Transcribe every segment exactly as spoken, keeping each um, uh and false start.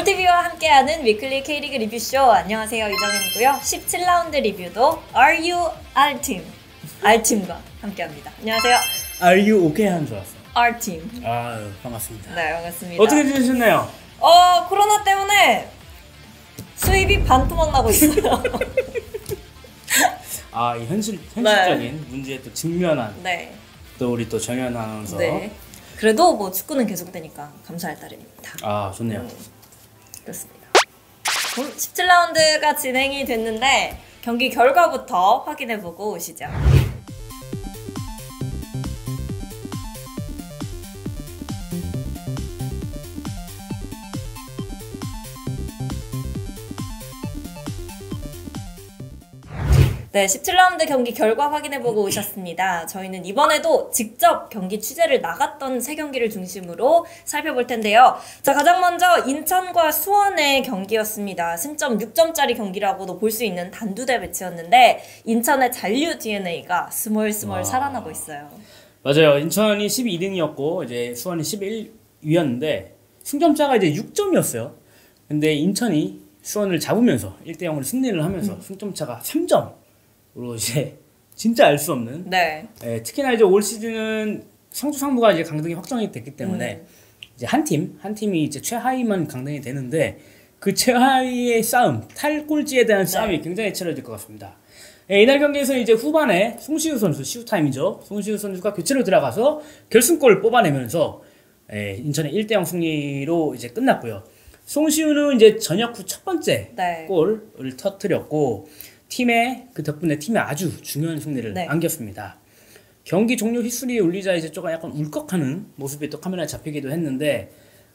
프로티비와 함께하는 위클리 K리그 리뷰쇼. 안녕하세요, 이정현이고요. 십칠 라운드 리뷰도 Are You R팀 R팀과 함께합니다. 안녕하세요. Are You OK 하는 줄 알았어. R팀. 아 반갑습니다. 네, 반갑습니다. 어떻게 지내셨나요? 어 코로나 때문에 수입이 반토막 나고 있어요. 아, 이 현실 현실적인 네. 문제에 또 직면한 네. 또 우리 또 정현 아나운서. 네. 그래도 뭐 축구는 계속되니까 감사할 따름입니다. 아 좋네요. 음, 그렇습니다. 그럼 십칠 라운드가 진행이 됐는데 경기 결과부터 확인해보고 오시죠. 네, 십칠 라운드 경기 결과 확인해보고 오셨습니다. 저희는 이번에도 직접 경기 취재를 나갔던 세 경기를 중심으로 살펴볼 텐데요. 자, 가장 먼저 인천과 수원의 경기였습니다. 승점 육 점짜리 경기라고도 볼 수 있는 단두대 매치였는데 인천의 잔류 디엔에이가 스멀스멀 와. 살아나고 있어요. 맞아요. 인천이 십이 등이었고 이제 수원이 십일 위였는데 승점차가 이제 육 점이었어요. 근데 인천이 수원을 잡으면서 일 대 영으로 승리를 하면서 음. 승점차가 삼 점. 으로 이제 진짜 알 수 없는. 네. 예, 특히나 이제 올 시즌은 상주 상무가 이제 강등이 확정이 됐기 때문에 음. 이제 한 팀, 한 팀이 이제 최하위만 강등이 되는데 그 최하위의 싸움, 탈꼴찌에 대한 싸움이 네. 굉장히 치열해질 것 같습니다. 예, 이날 경기에서 이제 후반에 송시우 선수, 시우 타임이죠. 송시우 선수가 교체로 들어가서 결승골을 뽑아내면서 예, 인천의 일 대 영 승리로 이제 끝났고요. 송시우는 이제 전역 후 첫 번째 네. 골을 터뜨렸고. 팀의 그 덕분에 팀에 아주 중요한 승리를 네. 안겼습니다. 경기 종료 휘슬이 울리자 이제 조금 약간 울컥하는 모습이 또 카메라에 잡히기도 했는데,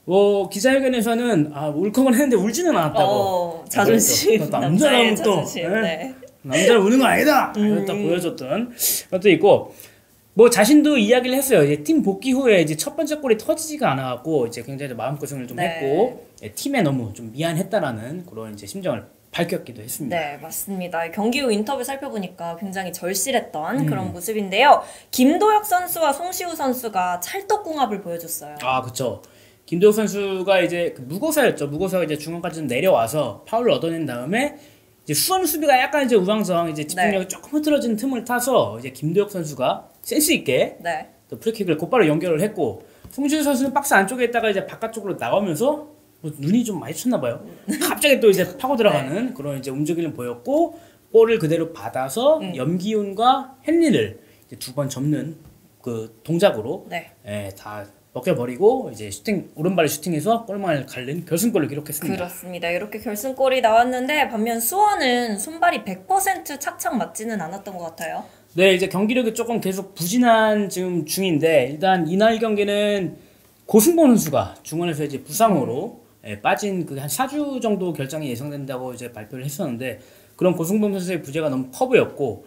뭐 기자회견에서는 아 울컥은 했는데 울지는 않았다고. 어, 자존심. 남자라면 또 자존심. 네? 네. 남자는 우는 건 아니다. 음. 이렇다 보여줬던 것도 있고, 뭐 자신도 이야기를 했어요. 이제 팀 복귀 후에 이제 첫 번째 골이 터지지가 않아갖고 이제 굉장히 마음고생을 좀 네. 했고 팀에 너무 좀 미안했다라는 그런 이제 심정을. 밝혔기도 했습니다. 네, 맞습니다. 경기 후 인터뷰 살펴보니까 굉장히 절실했던 음. 그런 모습인데요. 김도혁 선수와 송시우 선수가 찰떡궁합을 보여줬어요. 아, 그렇죠. 김도혁 선수가 이제 그 무고사였죠. 무고사가 이제 중앙까지 좀 내려와서 파울을 얻어낸 다음에 이제 수원 수비가 약간 이제 우왕좌왕 이제 집중력이 네. 조금 흐트러진 틈을 타서 이제 김도혁 선수가 센스 있게 네. 또 프리킥을 곧바로 연결을 했고 송시우 선수는 박스 안쪽에 있다가 이제 바깥쪽으로 나가면서 뭐 눈이 좀 많이 쳤나 봐요. 갑자기 또 이제 파고 들어가는 네. 그런 이제 움직임을 보였고 볼을 그대로 받아서 음. 염기훈과 헨리를 두 번 접는 그 동작으로 네. 예, 다 벗겨버리고 이제 슈팅 오른발 슈팅에서 골망을 갈른 결승골을 기록했습니다. 그렇습니다. 이렇게 결승골이 나왔는데 반면 수원은 손발이 백 퍼센트 착착 맞지는 않았던 것 같아요. 네, 이제 경기력이 조금 계속 부진한 지금 중인데 일단 이날 경기는 고승범 선수가 중원에서 이제 부상으로 음. 예, 빠진 그 한 사 주 정도 결장이 예상된다고 이제 발표를 했었는데 그런 고승범 선수의 부재가 너무 커 보였고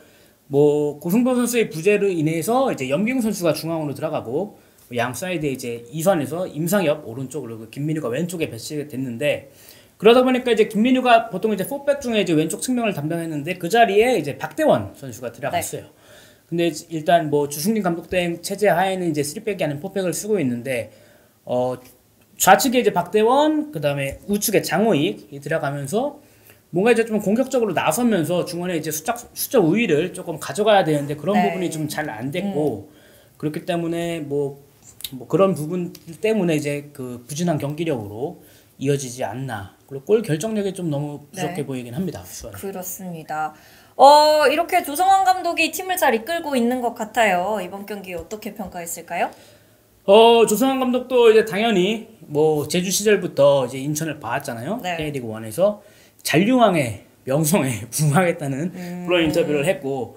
뭐 고승범 선수의 부재로 인해서 이제 염기훈 선수가 중앙으로 들어가고 양 사이드에 이제 이선에서 임상엽 오른쪽으로 그 김민우가 왼쪽에 배치가 됐는데 그러다 보니까 이제 김민우가 보통 이제 포백 중에 이제 왼쪽 측면을 담당했는데 그 자리에 이제 박대원 선수가 들어갔어요. 네. 근데 일단 뭐 주승진 감독 대 체제 하에는 이제 쓰리백이 아닌 포백을 쓰고 있는데 어 좌측에 이제 박대원, 그 다음에 우측에 장호익이 들어가면서 뭔가 이제 좀 공격적으로 나서면서 중원에 이제 수적, 수적 우위를 조금 가져가야 되는데 그런 네. 부분이 좀 잘 안 됐고, 음. 그렇기 때문에 뭐, 뭐 그런 부분 때문에 이제 그 부진한 경기력으로 이어지지 않나. 그리고 골 결정력이 좀 너무 부족해 네. 보이긴 합니다. 수원. 그렇습니다. 어, 이렇게 조성환 감독이 팀을 잘 이끌고 있는 것 같아요. 이번 경기 어떻게 평가했을까요? 어, 조성환 감독도 이제 당연히 뭐 제주 시절부터 이제 인천을 봐왔잖아요. 네. K리그 일에서 잔류왕의 명성에 부응하겠다는 음. 그런 인터뷰를 했고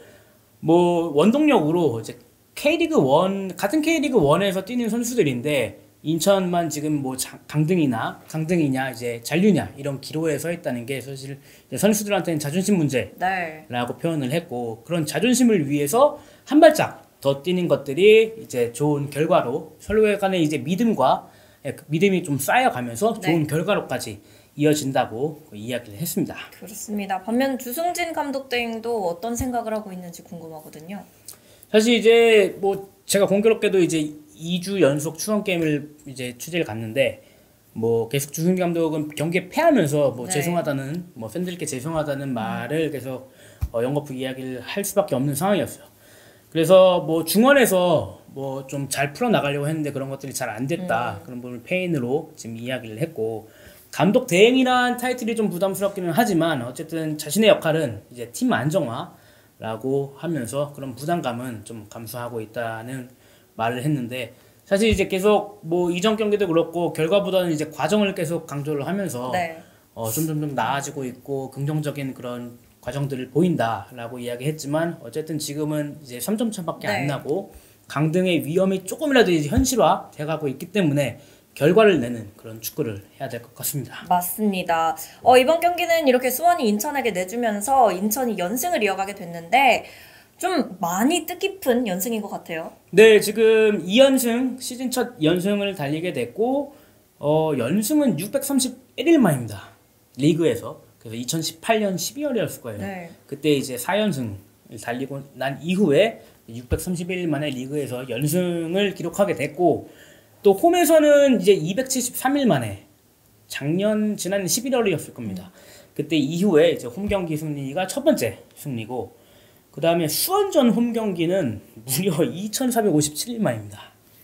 뭐 원동력으로 이제 K리그 일 같은 K리그 일에서 뛰는 선수들인데 인천만 지금 뭐 강등이나 강등이냐 이제 잔류냐 이런 기로에 서 있다는 게 사실 이제 선수들한테는 자존심 문제라고 네. 표현을 했고 그런 자존심을 위해서 한 발짝 더 뛰는 것들이 이제 좋은 결과로 서로 간의 이제 믿음과 믿음이 좀 쌓여가면서 좋은 네. 결과로까지 이어진다고 이야기를 했습니다. 그렇습니다. 반면 주승진 감독 대행도 어떤 생각을 하고 있는지 궁금하거든요. 사실 이제 뭐 제가 공교롭게도 이제 이 주 연속 추원 게임을 이제 취재를 갔는데 뭐 계속 주승기 감독은 경기에 패하면서 뭐 네. 죄송하다는 뭐 팬들께 죄송하다는 말을 계속 어, 영거푸 이야기를 할 수밖에 없는 상황이었어요. 그래서 뭐 중원에서 뭐 좀 잘 풀어 나가려고 했는데 그런 것들이 잘 안 됐다. 음. 그런 부분을 페인으로 지금 이야기를 했고 감독 대행이란 타이틀이 좀 부담스럽기는 하지만 어쨌든 자신의 역할은 이제 팀 안정화라고 하면서 그런 부담감은 좀 감수하고 있다는 말을 했는데 사실 이제 계속 뭐 이전 경기도 그렇고 결과보다는 이제 과정을 계속 강조를 하면서 네. 어, 점점 좀 나아지고 있고 긍정적인 그런 과정들을 보인다라고 이야기했지만 어쨌든 지금은 이제 삼 점 차밖에 네. 안 나고 강등의 위험이 조금이라도 이제 현실화 돼가고 있기 때문에 결과를 내는 그런 축구를 해야 될 것 같습니다. 맞습니다. 어, 이번 경기는 이렇게 수원이 인천에게 내주면서 인천이 연승을 이어가게 됐는데 좀 많이 뜻깊은 연승인 것 같아요. 네, 지금 이 연승 시즌 첫 연승을 달리게 됐고 어, 연승은 육백삼십일 일 만입니다. 리그에서. 그래서 이천십팔 년 십이월이었을 거예요. 네. 그때 이제 사 연승을 달리고 난 이후에 육백삼십일 일 만에 리그에서 연승을 기록하게 됐고 또 홈에서는 이제 이백칠십삼 일 만에 작년 지난 십일월이었을 겁니다. 그때 이후에 이제 홈 경기 승리가 첫 번째 승리고 그 다음에 수원전 홈 경기는 무려 이천사백오십칠 일 만입니다.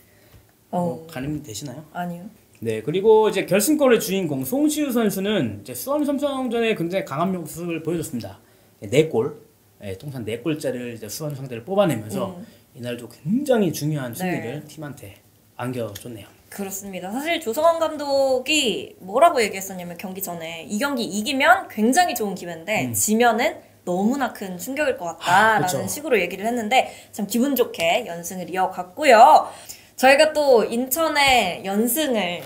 어, 뭐 가늠이 되시나요? 아니요. 네, 그리고 이제 결승골의 주인공 송시우 선수는 이제 수원 삼성전에 굉장히 강한 모습을 보여줬습니다. 네 골, 네, 통산 네 골짜리를 이제 수원 상대를 뽑아내면서 음. 이날도 굉장히 중요한 승리를 네. 팀한테 안겨줬네요. 그렇습니다. 사실 조성환 감독이 뭐라고 얘기했었냐면 경기 전에 이 경기 이기면 굉장히 좋은 기회인데 음. 지면은 너무나 큰 충격일 것 같다라는 아, 그쵸. 식으로 얘기를 했는데 참 기분 좋게 연승을 이어갔고요. 저희가 또 인천의 연승을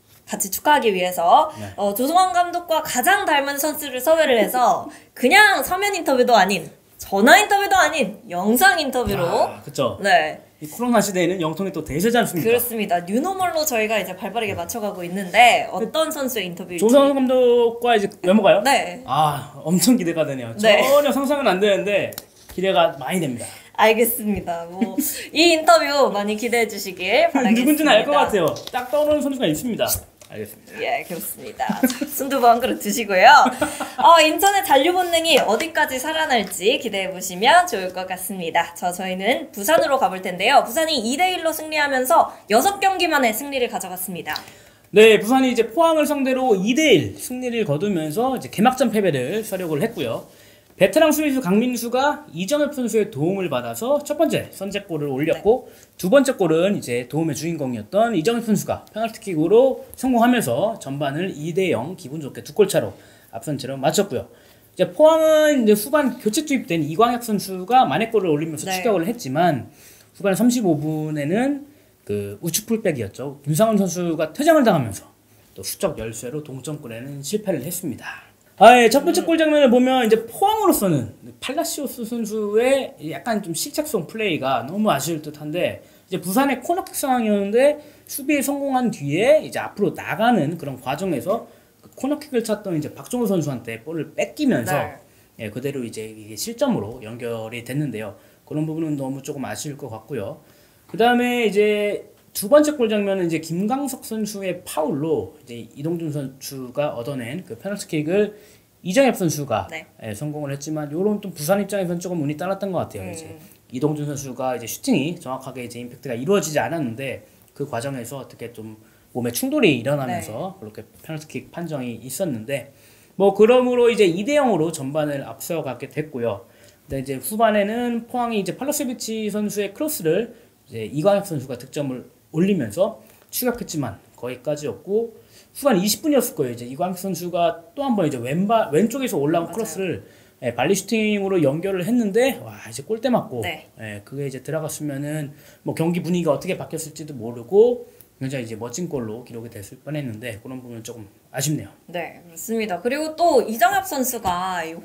같이 축하하기 위해서 네. 어, 조성환 감독과 가장 닮은 선수를 섭외를 해서 그냥 서면 인터뷰도 아닌 전화 인터뷰도 아닌 영상 인터뷰로 아, 그쵸. 네. 이 코로나 시대에는 영통이 또 대세지 않습니까? 그렇습니다. 뉴노멀로 저희가 이제 발빠르게 맞춰가고 있는데 어떤 선수의 인터뷰일지. 조성환 감독과 이제 외모가요? 네. 아, 엄청 기대가 되네요. 네. 전혀 상상은 안 되는데 기대가 많이 됩니다. 알겠습니다. 뭐 이 인터뷰 많이 기대해 주시길 바라겠습니다. 누군지는 알 것 같아요. 딱 떠오르는 선수가 있습니다. 알겠습니다. 예, 그렇습니다. 순두부 한 그릇 드시고요. 어, 인천의 잔류 본능이 어디까지 살아날지 기대해 보시면 좋을 것 같습니다. 저 저희는 부산으로 가볼 텐데요. 부산이 이 대 일로 승리하면서 여섯 경기 만에 승리를 가져갔습니다. 네, 부산이 이제 포항을 상대로 이 대 일 승리를 거두면서 이제 개막전 패배를 서력을 했고요. 베테랑 수비수 강민수가 이정엽 선수의 도움을 받아서 첫 번째 선제골을 올렸고 네. 두 번째 골은 이제 도움의 주인공이었던 이정엽 선수가 페널티킥으로 성공하면서 전반을 이 대 영 기분 좋게 두 골 차로 앞선 채로 마쳤고요. 이제 포항은 이제 후반 교체 투입된 이광혁 선수가 만회골을 올리면서 네. 추격을 했지만 후반 삼십오 분에는 그 우측 풀백이었죠. 윤상훈 선수가 퇴장을 당하면서 또 수적 열세로 동점골에는 실패를 했습니다. 아, 예, 첫 번째 골 장면을 보면 이제 포항으로서는 팔라시오스 선수의 약간 좀 실책성 플레이가 너무 아쉬울 듯한데 이제 부산의 코너킥 상황이었는데 수비에 성공한 뒤에 이제 앞으로 나가는 그런 과정에서 그 코너킥을 찼던 이제 박종호 선수한테 볼을 뺏기면서 네. 예, 그대로 이제 이게 실점으로 연결이 됐는데요. 그런 부분은 너무 조금 아쉬울 것 같고요. 그 다음에 이제 두 번째 골 장면은 이제 김강석 선수의 파울로 이제 이동준 선수가 얻어낸 그 페널티킥을 이정엽 선수가 네. 예, 성공을 했지만 요런 또 부산 입장에서는 조금 운이 따랐던 것 같아요. 음. 이제 이동준 선수가 이제 슈팅이 정확하게 이제 임팩트가 이루어지지 않았는데 그 과정에서 어떻게 좀 몸에 충돌이 일어나면서 네. 그렇게 페널티킥 판정이 있었는데 뭐 그러므로 이제 이 대 영으로 전반을 앞서가게 됐고요. 근데 이제 후반에는 포항이 이제 팔로세비치 선수의 크로스를 이제 이광혁 선수가 득점을 올리면서 추격했지만 거기까지였고 후반 이십 분이었을 거예요. 이제 이광혁 선수가 또 한 번 이제 왼발 왼쪽에서 올라온 맞아요. 크로스를 예, 발리 슈팅으로 연결을 했는데 와 이제 골대 맞고 네. 예, 그게 이제 들어갔으면은 뭐 경기 분위기가 어떻게 바뀌었을지도 모르고 굉장히 이제 멋진 골로 기록이 됐을 뻔했는데 그런 부분은 조금 아쉽네요. 네, 그렇습니다. 그리고 또 이정엽 선수가 이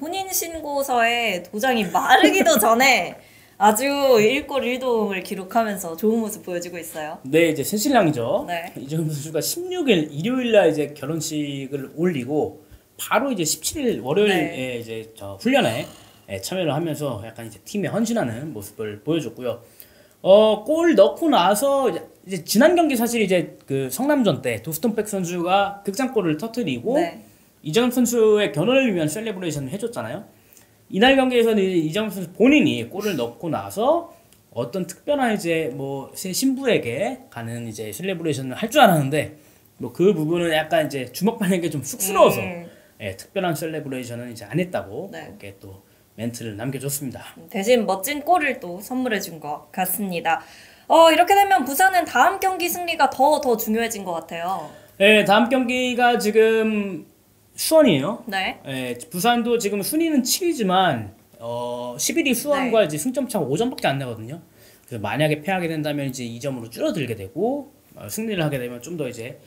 혼인신고서에 도장이 마르기도 전에 아주 일 골 일 도움을 기록하면서 좋은 모습 보여주고 있어요. 네, 이제 새신랑이죠. 네. 이정현 선수가 십육 일 일요일 날 이제 결혼식을 올리고 바로 이제 십칠 일 월요일에 네. 이제 저 훈련에 예, 참여를 하면서 약간 이제 팀에 헌신하는 모습을 보여줬고요. 어, 골 넣고 나서 이제, 이제 지난 경기 사실 이제 그 성남전 때 도스턴백 선수가 극장골을 터뜨리고 네. 이정엽 선수의 견원을 위한 셀레브레이션을 해줬잖아요. 이날 경기에서는 이정엽 선수 본인이 골을 넣고 나서 어떤 특별한 이제 뭐 새 신부에게 가는 이제 셀레브레이션을 할 줄 알았는데 뭐 그 부분은 약간 이제 주먹반에게 좀 쑥스러워서 음. 예, 특별한 셀레브레이션은 이제 안 했다고 네. 그렇게 또 멘트를 남겨줬습니다. 대신 멋진 골을 또 선물해 준 것 같습니다. 어, 이렇게 되면 부산은 다음 경기 승리가 더 더 중요해진 것 같아요. 예, 다음 경기가 지금 수원이에요. 네. 예, 부산도 지금 순위는 칠이지만 어, 십일 위 수원과 네. 이제 승점 차가 오 점밖에 안 나거든요. 그래서 만약에 패하게 된다면 이제 이 점으로 줄어들게 되고 어, 승리를 하게 되면 좀 더 이제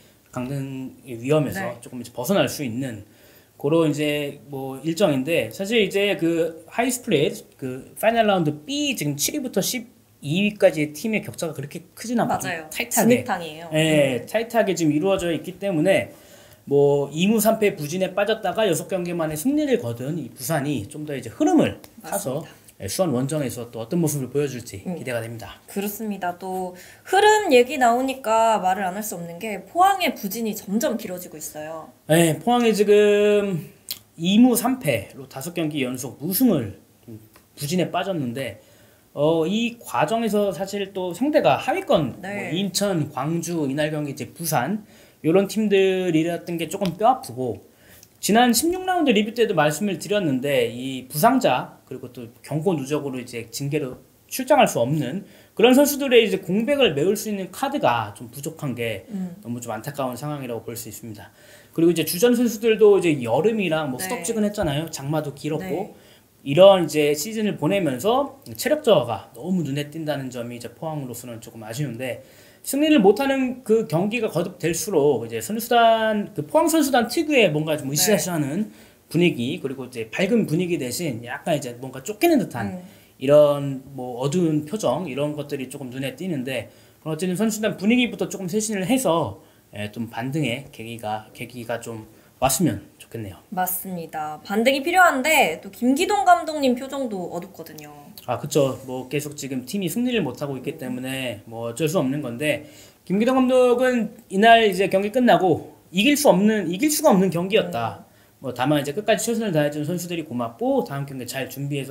강등의 위험에서 네. 조금 이제 벗어날 수 있는 그런 이제 뭐 일정인데 사실 이제 그 하이 스플릿 그 파이널 라운드 B 지금 칠 위부터 십이 위까지 팀의 격차가 그렇게 크진 않고 좀 맞아요. 타이트하게 진흙탕이에요. 예, 타이트하게 지금 이루어져 있기 때문에 뭐 이 무 삼 패 부진에 빠졌다가 여섯 경기 만에 승리를 거둔 이 부산이 좀 더 이제 흐름을 타서 예, 수원 원정에서 또 어떤 모습을 보여줄지 음. 기대가 됩니다. 그렇습니다. 또 흐름 얘기 나오니까 말을 안 할 수 없는 게 포항의 부진이 점점 길어지고 있어요. 네, 포항이 지금 이 무 삼 패로 다섯 경기 연속 무승을 좀 부진에 빠졌는데 어, 이 과정에서 사실 또 상대가 하위권 네. 뭐 인천, 광주, 이날 경기 이제 부산 이런 팀들이랬던 게 조금 뼈아프고 지난 십육 라운드 리뷰 때도 말씀을 드렸는데 이 부상자 그리고 또 경고 누적으로 이제 징계로 출장할 수 없는 그런 선수들의 이제 공백을 메울 수 있는 카드가 좀 부족한 게 음. 너무 좀 안타까운 상황이라고 볼 수 있습니다. 그리고 이제 주전 선수들도 이제 여름이랑 뭐 네. 후덥지근했잖아요. 장마도 길었고 네. 이런 이제 시즌을 보내면서 체력 저하가 너무 눈에 띈다는 점이 이제 포항으로서는 조금 아쉬운데 승리를 못하는 그 경기가 거듭될수록 이제 선수단 그 포항 선수단 특유의 뭔가 좀 으쌰으쌰하는 분위기 그리고 이제 밝은 분위기 대신 약간 이제 뭔가 쫓기는 듯한 음. 이런 뭐 어두운 표정 이런 것들이 조금 눈에 띄는데 어쨌든 선수단 분위기부터 조금 쇄신을 해서 예, 좀 반등의 계기가 계기가 좀 왔으면 좋겠네요. 맞습니다. 반등이 필요한데 또 김기동 감독님 표정도 어둡거든요. 아, 그쵸. 뭐 계속 지금 팀이 승리를 못하고 있기 때문에 뭐 어쩔 수 없는 건데 김기동 감독은 이날 이제 경기 끝나고 이길 수 없는 이길 수가 없는 경기였다. 뭐 다만 이제 끝까지 최선을 다해준 선수들이 고맙고 다음 경기 잘 준비해서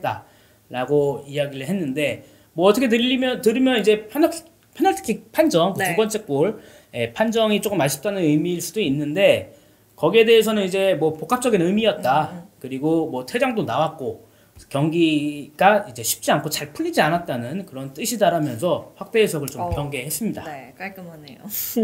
승리하겠다라고 이야기를 했는데 뭐 어떻게 들리면 들으면 이제 페널티 페널티킥 판정 그 네. 두 번째 골 예, 판정이 조금 아쉽다는 의미일 수도 있는데 거기에 대해서는 이제 뭐 복합적인 의미였다. 음. 그리고 뭐 퇴장도 나왔고 경기가 이제 쉽지 않고 잘 풀리지 않았다는 그런 뜻이다라면서 확대 해석을 좀 어, 변개했습니다. 네, 깔끔하네요.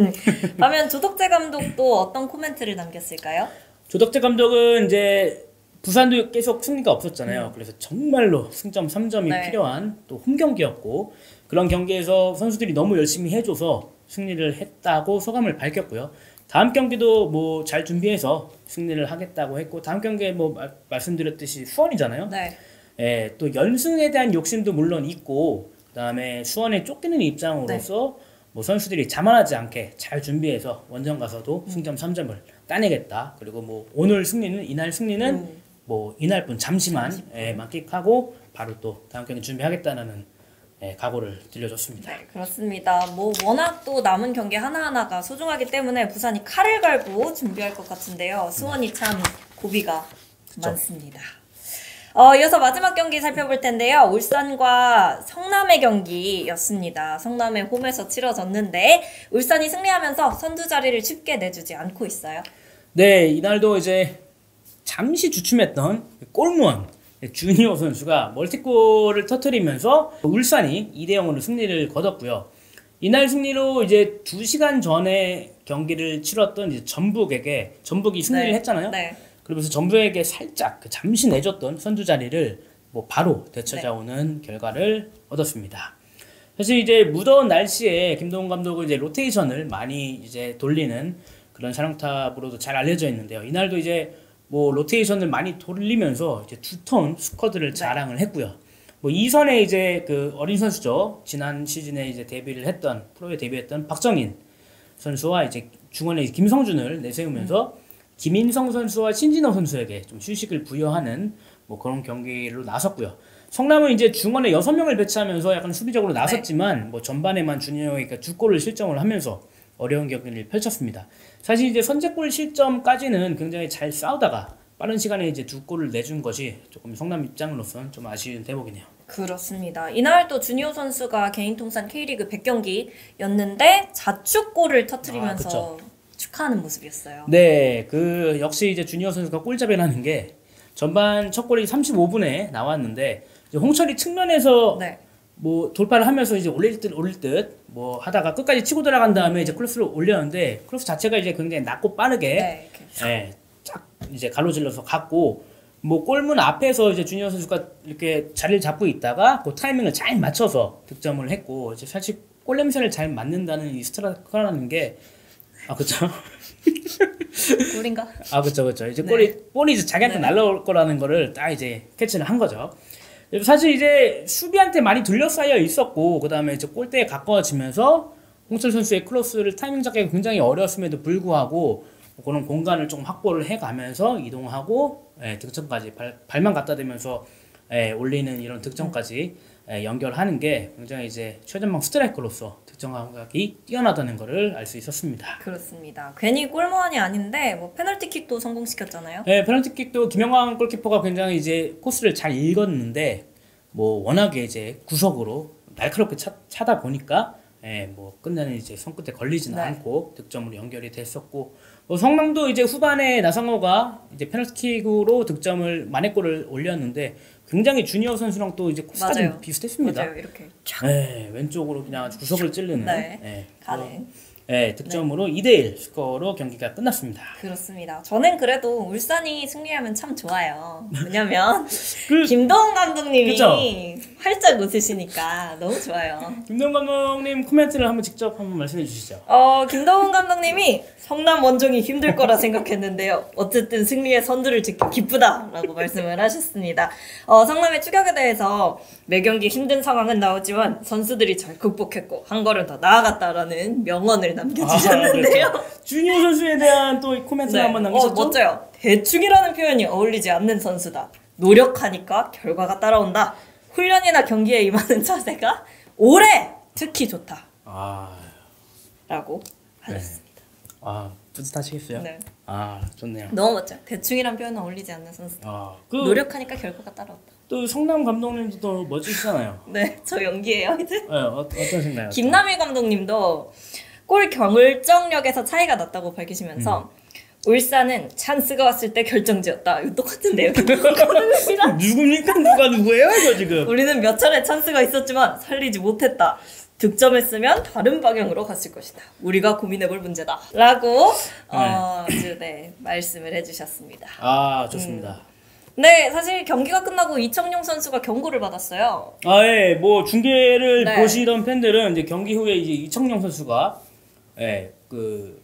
그러면 조덕재 감독도 어떤 코멘트를 남겼을까요? 조덕재 감독은 이제 부산도 계속 승리가 없었잖아요. 그래서 정말로 승점 삼 점이 네. 필요한 또 홈 경기였고 그런 경기에서 선수들이 너무 열심히 해줘서 승리를 했다고 소감을 밝혔고요. 다음 경기도 뭐 잘 준비해서 승리를 하겠다고 했고 다음 경기에 뭐 마, 말씀드렸듯이 수원이잖아요. 네. 예, 또 연승에 대한 욕심도 물론 있고 그다음에 수원에 쫓기는 입장으로서 뭐 선수들이 자만하지 않게 잘 준비해서 원정 가서도 승점 삼 점을 따내겠다. 그리고 뭐 오늘 승리는 이날 승리는 음. 뭐 이날뿐 잠시만 예, 만끽하고 바로 또 다음 경기 준비하겠다는 예, 각오를 들려줬습니다. 네, 그렇습니다. 뭐 워낙 또 남은 경기 하나하나가 소중하기 때문에 부산이 칼을 갈고 준비할 것 같은데요. 수원이 참 고비가 그쵸. 많습니다. 어, 이어서 마지막 경기 살펴볼 텐데요. 울산과 성남의 경기였습니다. 성남의 홈에서 치러졌는데 울산이 승리하면서 선두 자리를 쉽게 내주지 않고 있어요. 네, 이날도 이제 잠시 주춤했던 골무원 주니어 선수가 멀티골을 터뜨리면서 울산이 이 대 영으로 승리를 거뒀고요. 이날 승리로 이제 두 시간 전에 경기를 치렀던 이제 전북에게 전북이 승리를 네. 했잖아요. 네. 그러면서 전북에게 살짝 그 잠시 내줬던 선두 자리를 뭐 바로 되찾아오는 네. 결과를 얻었습니다. 사실 이제 무더운 날씨에 김동훈 감독은 이제 로테이션을 많이 이제 돌리는 그런 사령탑으로도 잘 알려져 있는데요. 이날도 이제 뭐 로테이션을 많이 돌리면서 이제 두 턴 스쿼드를 네. 자랑을 했고요. 뭐 이선에 이제 그 어린 선수죠. 지난 시즌에 이제 데뷔를 했던 프로에 데뷔했던 박정인 선수와 이제 중원에 김성준을 내세우면서 음. 김인성 선수와 신진호 선수에게 좀 휴식을 부여하는 뭐 그런 경기로 나섰고요. 성남은 이제 중원에 여섯 명을 배치하면서 약간 수비적으로 네. 나섰지만 뭐 전반에만 준영이가 두 골을 실점을 하면서 어려운 경기를 펼쳤습니다. 사실 이제 선제골 실점까지는 굉장히 잘 싸우다가 빠른 시간에 이제 두 골을 내준 것이 조금 성남 입장으로서는 좀 아쉬운 대목이네요. 그렇습니다. 이날 또 준이호 선수가 개인 통산 K리그 백 경기였는데 자축골을 터뜨리면서 아, 축하하는 모습이었어요. 네, 그 역시 이제 준이호 선수가 골잡이라는 게 전반 첫 골이 삼십오 분에 나왔는데 이제 홍철이 측면에서 네. 뭐 돌파를 하면서 이제 올릴 듯 올릴 듯 뭐 하다가 끝까지 치고 들어간 다음에 이제 크로스를 올렸는데 크로스 자체가 이제 굉장히 낮고 빠르게 네. 이렇게. 예, 쫙 이제 가로질러서 갔고 뭐 골문 앞에서 이제 준이호 선수가 이렇게 자리를 잡고 있다가 그 타이밍을 잘 맞춰서 득점을 했고 이제 사실 골 냄새를 잘 맡는다는 이 스트라이커라는 게 아 그쵸? 골인가? 아 그쵸 그쵸 이제 네. 골이 볼이 이제 자기한테 네. 날라올 거라는 거를 딱 이제 캐치를 한 거죠. 사실 이제 수비한테 많이 둘러싸여 있었고 그 다음에 이제 골대에 가까워지면서 홍철 선수의 크로스를 타이밍 잡기가 굉장히 어려웠음에도 불구하고 그런 공간을 좀 확보를 해가면서 이동하고 예, 득점까지 발, 발만 갖다 대면서 예, 올리는 이런 득점까지 예, 연결하는 게 굉장히 이제 최전방 스트라이커로서 득점 감각이 뛰어나다는 것을 알 수 있었습니다. 그렇습니다. 괜히 골무원이 아닌데 뭐 페널티킥도 성공시켰잖아요. 네, 페널티킥도 김영광 골키퍼가 굉장히 이제 코스를 잘 읽었는데 뭐 워낙에 이제 구석으로 날카롭게 차, 차다 보니까 예, 뭐 끝내는 이제 손끝에 걸리지는 네. 않고 득점으로 연결이 됐었고 뭐 성남도 이제 후반에 나상호가 이제 페널티킥으로 득점을 만회골을 올렸는데 굉장히 주니어 선수랑 또 이제 코스가 좀 맞아요. 비슷했습니다. 맞아요. 이렇게 쫙 네, 왼쪽으로 그냥 아주 구석을 찌르는 네. 예, 가는. 네, 득점으로 이 대 일 스코어로 경기가 끝났습니다. 그렇습니다. 저는 그래도 울산이 승리하면 참 좋아요. 왜냐면 그 김동훈 감독님이 그쵸? 활짝 웃으시니까 너무 좋아요. 김동훈 감독님 코멘트를 한번 직접 한번 말씀해 주시죠. 어, 김동훈 감독님이 성남 원정이 힘들 거라 생각했는데요. 어쨌든 승리의 선두를 짓기 기쁘다라고 말씀을 하셨습니다. 어, 성남의 추격에 대해서 매 경기 힘든 상황은 나오지만 선수들이 잘 극복했고 한 걸음 더 나아갔다라는 명언을 남겨주셨는데요. 아, 그렇죠. 주니어 선수에 대한 또 코멘트를 네. 한번 남기셨죠? 어, 멋져요. 대충이라는 표현이 어울리지 않는 선수다. 노력하니까 결과가 따라온다. 훈련이나 경기에 임하는 자세가 올해 특히 좋다. 아, 라고 하셨습니다. 아 뿌듯하시겠어요? 네. 아 좋네요. 너무 멋져요. 대충이란 표현은 어울리지 않는 선수다. 아, 그 노력하니까 결과가 따라온다. 또 성남 감독님도 또 멋지시잖아요. 네, 저 연기예요 이제. 네, 어, 어떠신가요? 김남일 감독님도 골 결정력에서 차이가 났다고 밝히시면서 음. 울산은 찬스가 왔을 때 결정지었다. 이거 똑같은데요. 누굽니까? 누가 누구예요? 이거 지금. 우리는 몇 차례 찬스가 있었지만 살리지 못했다. 득점했으면 다른 방향으로 갔을 것이다. 우리가 고민해볼 문제다. 라고 어, 아주 네, 말씀을 해주셨습니다. 아 좋습니다. 네, 사실 경기가 끝나고 이청용 선수가 경고를 받았어요. 아 예, 뭐 중계를 네. 보시던 팬들은 이제 경기 후에 이제 이청용 선수가 예, 그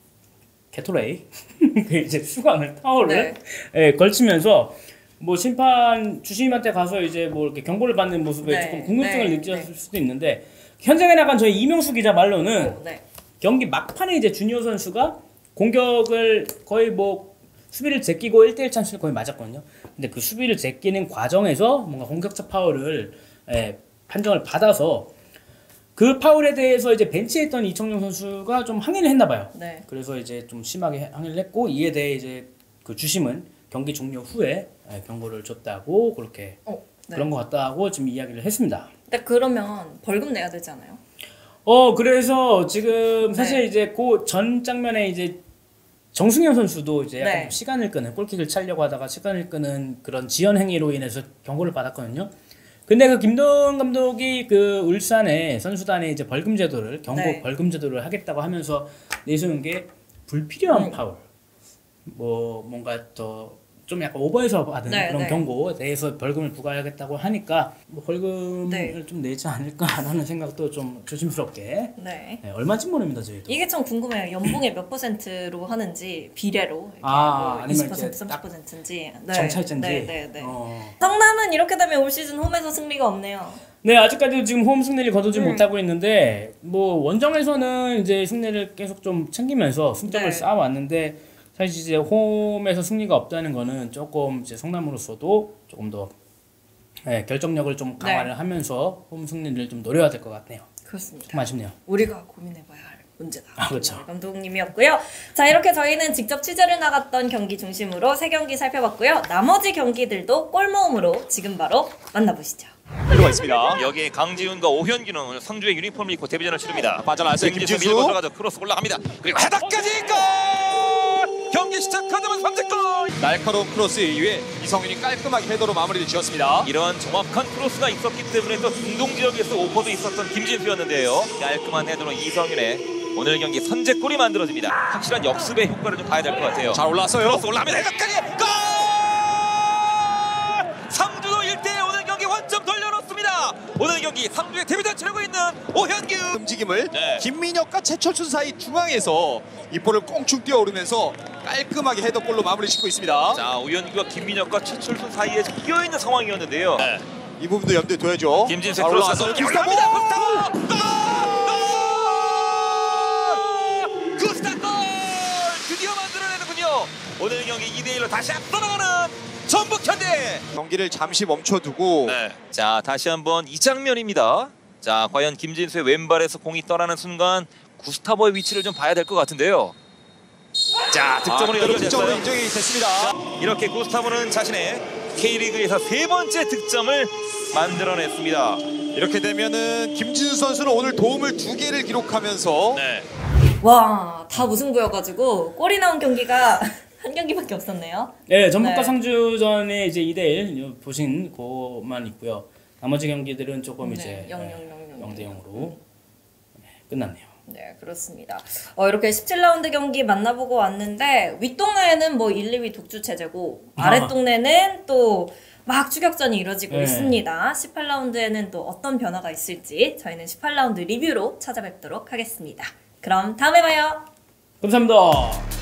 게토레이 그 이제 수건을 타월을 예, 걸치면서 뭐 심판 주심한테 가서 이제 뭐 이렇게 경고를 받는 모습에 네, 조금 궁금증을 네, 느꼈을 네. 수도 있는데 현장에 나간 저희 이명수 기자 말로는 오, 네. 경기 막판에 이제 주니어 선수가 공격을 거의 뭐 수비를 제끼고 일 대 일 찬스를 거의 맞았거든요. 근데 그 수비를 제끼는 과정에서 뭔가 공격적 파울을 예, 판정을 받아서 그 파울에 대해서 이제 벤치에 있던 이청용 선수가 좀 항의를 했나 봐요. 네. 그래서 이제 좀 심하게 항의를 했고 이에 대해 이제 그 주심은 경기 종료 후에 예, 경고를 줬다고 그렇게 어, 네. 그런 것 같다고 지금 이야기를 했습니다. 근데 그러면 벌금 내야 되지 않아요? 어 그래서 지금 사실 네. 이제 그 전 장면에 이제 정승현 선수도 이제 약간 네. 좀 시간을 끄는 골킥을 차려고 하다가 시간을 끄는 그런 지연 행위로 인해서 경고를 받았거든요. 근데 그 김동훈 감독이 그 울산의 선수단에 이제 벌금 제도를 경고 네. 벌금 제도를 하겠다고 하면서 내세운 게 불필요한 음. 파울, 뭐 뭔가 더 좀 약간 오버해서 받은 네, 그런 네. 경고에 대해서 벌금을 부과하겠다고 하니까 뭐 벌금을 네. 좀 내지 않을까라는 생각도 좀 조심스럽게 네. 네, 얼마인지 모릅니다 저희도. 이게 참 궁금해요. 연봉의 몇 퍼센트로 하는지 비례로 이렇게 아, 뭐 아니면 이십 퍼센트, 이제 딱 삼십 퍼센트인지 네. 정찰제인지. 네, 네, 네. 어. 성남은 이렇게 되면 올 시즌 홈에서 승리가 없네요. 네 아직까지 지금 홈 승리를 거두지 음. 못하고 있는데 뭐 원정에서는 이제 승리를 계속 좀 챙기면서 승점을 네. 쌓아왔는데 사실 이제 홈에서 승리가 없다는 거는 조금 이제 성남으로서도 조금 더 네, 결정력을 좀 강화를 네. 하면서 홈 승리를 좀 노려야 될 것 같네요. 그렇습니다. 좀 아쉽네요. 우리가 고민해봐야 할 문제다. 아, 그렇죠. 네, 감독님이었고요. 자, 이렇게 저희는 직접 취재를 나갔던 경기 중심으로 세 경기 살펴봤고요. 나머지 경기들도 골모음으로 지금 바로 만나보시죠. 들어가 있습니다. 여기에 강지훈과 오현규는 오늘 상주의 유니폼을 입고 데뷔전을 치릅니다. 빠져나왔어요. 김진수 김진수. 밀고 들어가죠. 크로스 올라갑니다. 그리고 헤더까지 골! 경기 시작하자마자 선제골! 날카로운 크로스 이후에 이성윤이 깔끔하게 헤더로 마무리를 지었습니다. 이런 정확한 크로스가 있었기 때문에 또 중동 지역에서 오퍼도 있었던 김진수였는데요. 깔끔한 헤더로 이성윤의 오늘 경기 선제골이 만들어집니다. 확실한 역습의 효과를 좀 봐야 될 것 같아요. 잘 올라왔어요. 크로스 올라갑니다. 헤더까지 골! 상주도 일 대 일 오늘 경기 원점 돌려놓습니다. 오늘 경기 상주의 데뷔전 치르고 있는 오현규. 움직임을 네. 김민혁과 최철순 사이 중앙에서 이 볼을 꽁충 뛰어오르면서 깔끔하게 헤더골로 마무리 짓고 있습니다. 자, 오현규와 김민혁과 최철순 사이에 끼어있는 상황이었는데요. 네. 이 부분도 염두에 둬야죠. 김진수 잘 크로스 올라왔어요. 올라갑니다. 구스타보! 구스타보! 구스타골! 드디어 만들어내는군요. 오늘 경기 이 대 일로 다시 앞서 나가는 전북 현대. 경기를 잠시 멈춰두고 네. 자, 다시 한번 이 장면입니다. 자, 과연 김진수의 왼발에서 공이 떠나는 순간 구스타보의 위치를 좀 봐야 될 것 같은데요. 자, 득점으로 아, 득점으로 연결됐어요. 인정이 됐습니다. 자, 이렇게 구스타보는 자신의 K리그에서 세 번째 득점을 만들어냈습니다. 이렇게 되면은 김진수 선수는 오늘 도움을 두 개를 기록하면서 네. 와, 다 무승부여가지고 골이 나온 경기가 한 경기밖에 없었네요. 네, 전북과 네. 상주전에 이제 이 대 일 보신 거만 있고요. 나머지 경기들은 조금 네, 이제 영 영 영 영 영 대 영으로 끝났네요. 네, 그렇습니다. 어, 이렇게 십칠 라운드 경기 만나보고 왔는데 윗동네에는 뭐 일, 이 위 독주 체제고 아. 아랫동네는 또 막 추격전이 이루어지고 네. 있습니다. 십팔 라운드에는 또 어떤 변화가 있을지 저희는 십팔 라운드 리뷰로 찾아뵙도록 하겠습니다. 그럼 다음에 봐요. 감사합니다.